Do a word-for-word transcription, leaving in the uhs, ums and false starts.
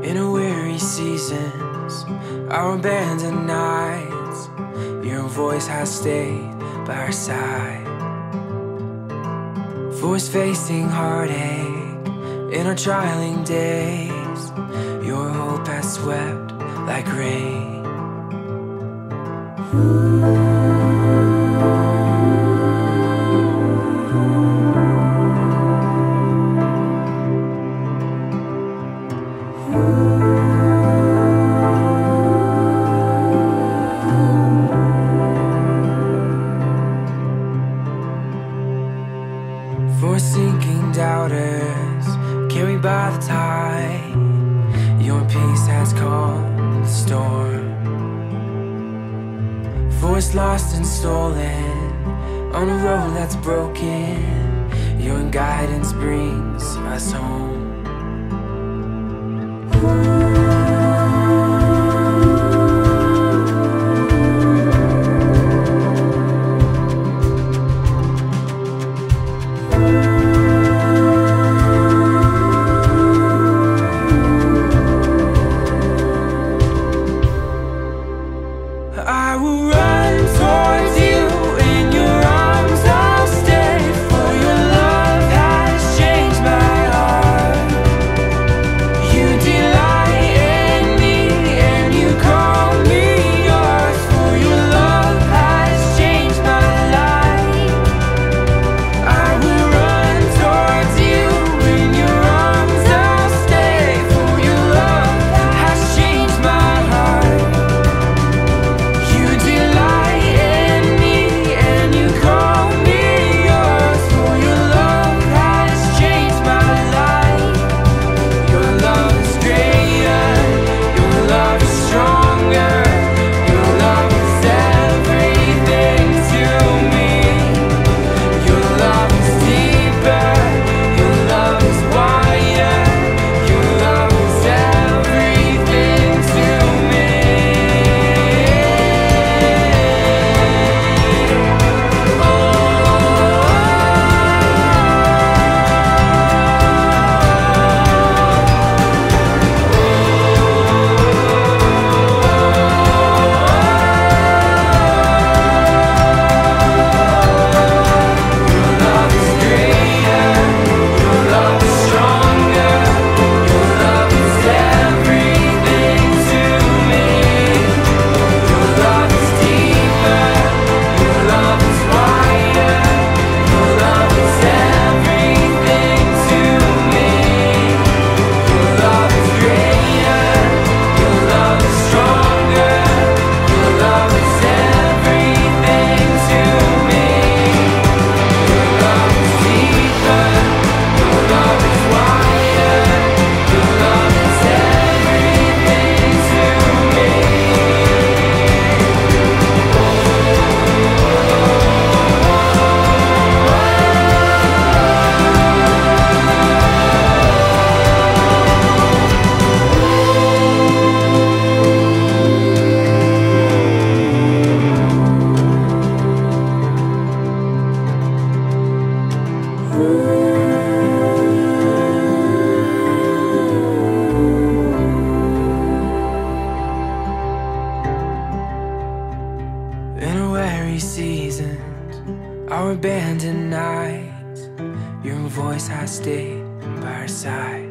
In a weary seasons, our abandoned nights, your voice has stayed by our side. Voice facing heartache in our trialing days, your hope has swept like rain. For sinking doubters, carried by the tide, your peace has calmed the storm. Voice lost and stolen on a road that's broken, your guidance brings us home. I will run towards you, in your arms I'll stay, for your love has changed my heart. You delight in me and you call me yours, for your love has changed my life. I will run towards you, in your arms I'll stay, for your love has changed my heart. In a weary seasons, our abandoned nights, your voice has stayed by our side.